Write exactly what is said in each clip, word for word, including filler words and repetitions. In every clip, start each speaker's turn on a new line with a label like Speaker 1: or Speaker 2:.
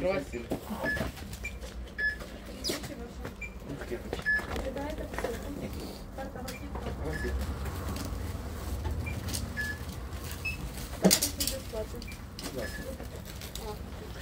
Speaker 1: Открывать стиль.
Speaker 2: Ожидаете посылку?
Speaker 1: Нет.
Speaker 2: Карта готовка.
Speaker 1: Готовка.
Speaker 2: Подписи бесплатно.
Speaker 1: Да.
Speaker 2: А.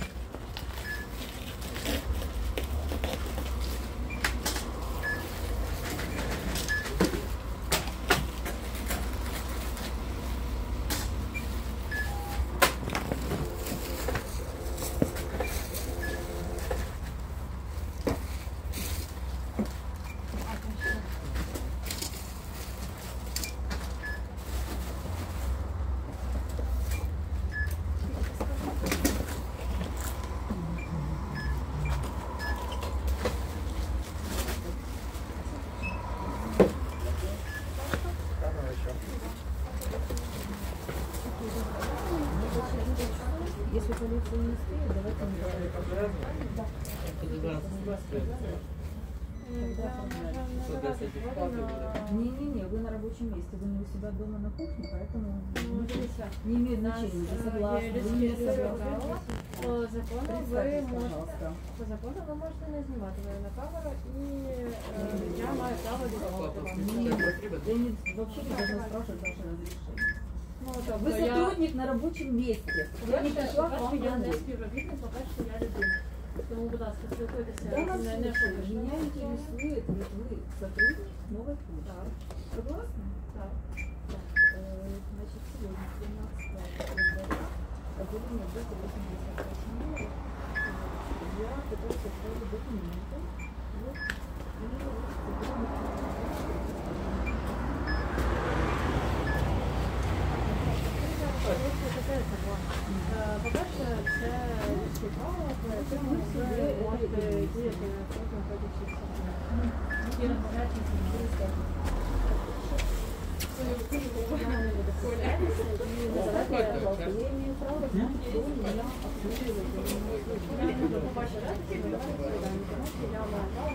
Speaker 3: Если полиция не успеет, давайте не Не-не-не, вы на рабочем месте, вы не у себя дома на кухне, поэтому не имеет значения, вы согласны, вы не согласны.
Speaker 2: По закону ви можете, по закону ви можете не знімати мене на камеру і е, я маю право дозволити вам.
Speaker 3: Я не, вообще не должна спрашивать ваше разрешение.
Speaker 2: Ну,
Speaker 3: Вы
Speaker 2: тобто я,
Speaker 3: сотрудник на рабочем месте. Я не пришла к вам
Speaker 2: я не
Speaker 3: домой.
Speaker 2: співробітник, по-перше, я людина. Тому, будь ласка, спілкуйтеся
Speaker 3: Да, нас
Speaker 2: не, не
Speaker 3: слушают.
Speaker 2: публічно.
Speaker 3: Меня интересует, вот вы сотрудник новой почты.
Speaker 2: Так.
Speaker 3: Согласны?
Speaker 2: Так.
Speaker 3: Так, э, значит, сегодня тринадцатого января, отделение двести восемьдесят восемь, я пытаюсь отправить документы. Вот, и
Speaker 2: По-перше, це людські права, по якому ви можете діяти на кожному ходячи і розмовляти з людьми. Я не буду повторятися і надавати жалобу. Я имею право знати, хто мене обслуживає. Я не буду побачити радості, бо я не відповідаю, тому що я маю право,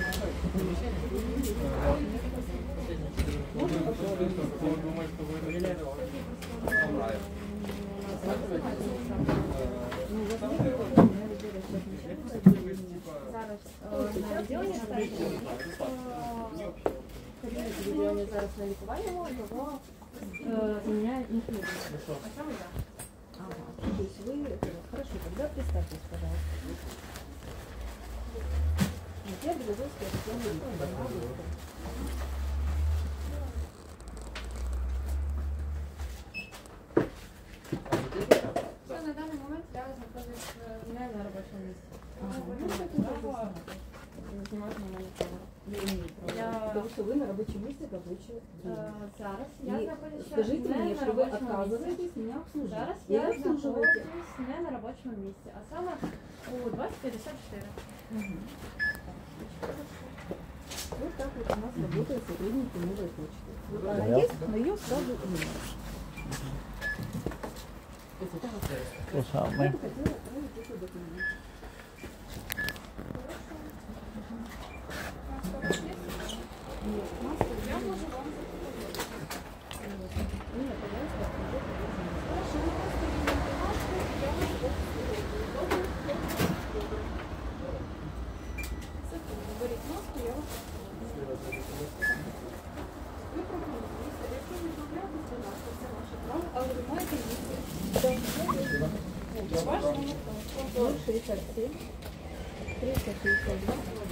Speaker 2: що можна попробувати. Зараз на відділенні стається, кабінет відділення зараз на лікування, його заміняють інші люди. А саме я.
Speaker 3: Ага, то есть вы, хорошо, тогда представьтесь, пожалуйста. Я Березовская, Татьяна.
Speaker 2: На даний момент я знаходжусь не на робочому місці.
Speaker 3: Ага.
Speaker 2: Знімати на мене камеру.
Speaker 3: Я имею право.
Speaker 2: Я-
Speaker 3: Потому что вы на рабочем месте рабочее
Speaker 2: Е,
Speaker 3: время.
Speaker 2: Зараз я
Speaker 3: И
Speaker 2: знаходжуся
Speaker 3: скажите
Speaker 2: не
Speaker 3: мне,
Speaker 2: на
Speaker 3: что вы
Speaker 2: робочому місці.
Speaker 3: отказываетесь меня обслужить.
Speaker 2: Зараз
Speaker 3: И
Speaker 2: я
Speaker 3: вы обслуживаете.
Speaker 2: знаходжусь не на робочому місці, а саме у двадцять п'ятдесят чотири.
Speaker 3: Мгм. Вот так вот у нас работают сотрудники новой почты. Вот она есть, но ее сразу нет.
Speaker 4: Слушай,
Speaker 3: Я бы хотела отправить эти документы. Нет, маска я можу вам заказать. Нет, пожалуйста, хорошо, вы просто видите маску, я можу вам заказать. Секунду, беріть маску, я вас ви пропонуєте, якщо не відмовляєтесь, будь ласка, це ваше право, але ви маєте їсти. Ваш номер телефону ноль шістдесят сім триста шістдесят два